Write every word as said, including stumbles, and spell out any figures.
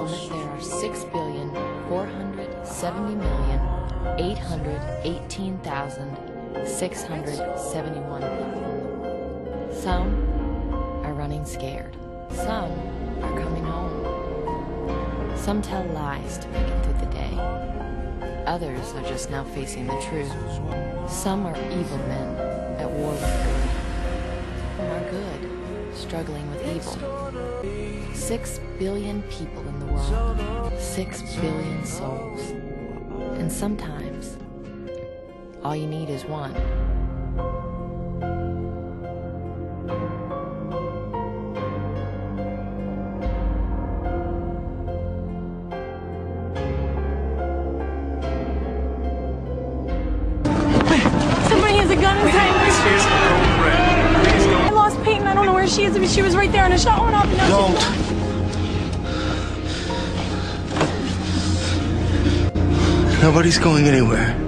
moment, there are six billion, four hundred seventy million, eight hundred eighteen thousand, six hundred seventy-one people. Some are running scared. Some are coming home. Some tell lies to make it through the day. Others are just now facing the truth. Some are evil men at war with good. Some are good, struggling with evil. Six billion people in the world. Six billion souls. And sometimes, all you need is one. Somebody has a gun in his hand. I lost Peyton. I don't know where she is. I mean, she was right there and a shot went off. And now Don't. Nobody's going anywhere.